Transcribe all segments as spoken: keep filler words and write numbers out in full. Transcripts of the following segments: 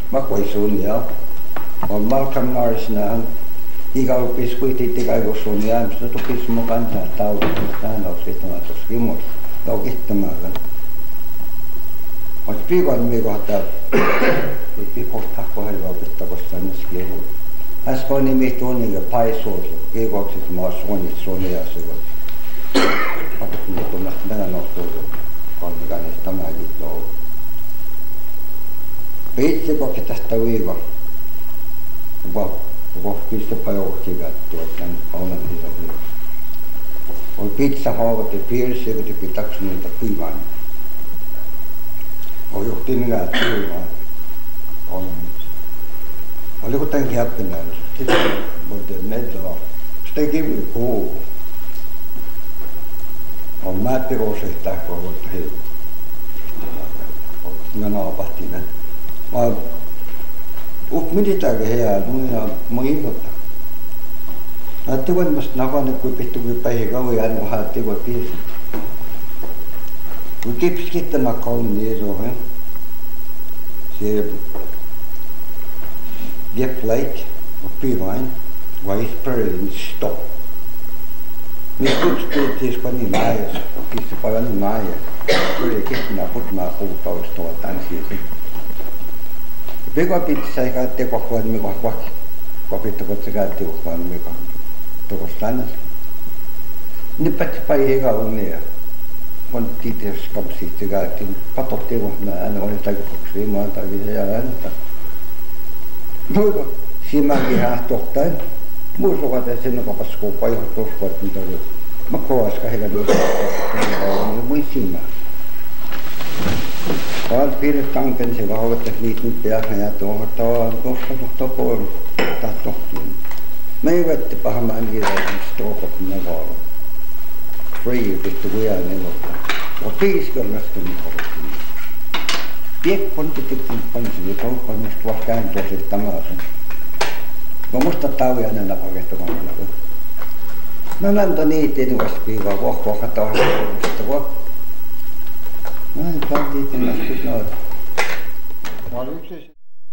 makuisuunia. On Malcolm Norris na ikaw piskuiti tikai kusuunia, mistä tupis mukaan tämä taudista hän on sitten tuskin muut taukittamalla. Mutta piikon miikohtaa piikohtaa kohdalla pitää koska niskin huu. Äsken on nimi tunnille paisuus, piikokset maa suunnit suunia sivuut. Pakut minä tunnasta tänä nostuu, kolmikanista tämäkin touhu. Piitsikokin tästä viikolla. Kohkista pajouksia tuottaa paljon niitä viikolla. Oli pizzahaavat ja piirsi, joka teki taksuneita piivaan. Oli johti niitä piivaan. Oli kuitenkin häppinä. Sitten voitiin nedoa. Sitten kivi puhuu. On määppikousehtaa kohvolta hiivu. Minä naapahtiin näin. Mä up mititääkin heää, muina muinota. Näytti voimasta nakane, kun pittu kun päihin kauan jäänyt, kun haettiin voi piirsi. Kun kipsi kittämä kauan niin iso, se Jeff Lake, och pivain, Whiteberry stop. Mistä tuttiin kun niin maajas, kissa paljon niin maajas. Kyllä kittänä putmaa puutausta tuotaan siitä. Pika pitää ei käyttää kohtaan mikä kohtaan. Kopittakot se käyttää kohtaan mikä tuossa tänässä. Nyt päätti päivä kaunia. Kun tiitäs kapsiit se käyttää. Patottiin kohtaan aina oli taikuksia maata ja ääntä. Muita siimäkin hähtohtain. Muistuvat, että sinne kapas kuupaa johtuu uskoa, mitä oli. Mä kovaska heillä tuossa on mui siimää. Vaan piirret Tomkins, joka hoivattaa liitnyt päähän ja tuohon tuosta tuosta puolella. Tää tohtiin. Me ei vetti pahamaan niitä stookot minä vaan. Cree vittu kujaa neuvottaa. Oot piisköllästä niin hoivattiin. Piekpon piti kumppanisi, joka on kolmesta tuossa kääntöä sitten tämmöisen. No musta tauja näillä paketta kannalla. Mä näytän niitä eduvasta piivaa, vohkoa katsoa sitä vohkoa. Näin päätiin näistä noita. Mä olin yksi.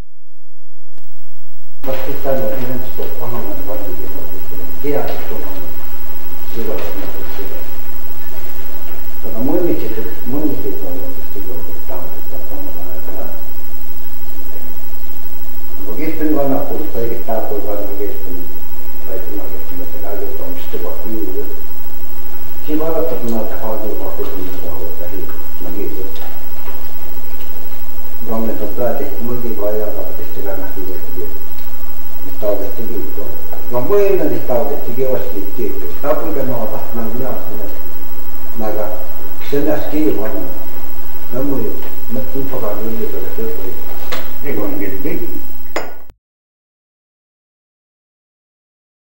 Vasti tällä yhdessä pahamaan varsinkin, että tiedät tuohon silloin sitä. Tämä muimitit, muimitit on oikeasti joudut taudista tuolla ajalla. Kun kispeni vannapuolista, eikä taapui vanna kispeni, tai kyllä kispeni, että kaiket on stuva hiilu. Siinä varoittaa näitä haadua pakettiin rahoita hiilu. Mäkin se. Rommet on päätetty, muikin vaan ajalta pakesti lämmähti vettiin. Nyt tauketti viikkoa. No muina niin taukettikin osliit tietysti. Taukuinka noita, mä en lihastuneet. Mä sen äsken kiivannan. Mä muin, mä tumpakaan ylipäällä söpöi.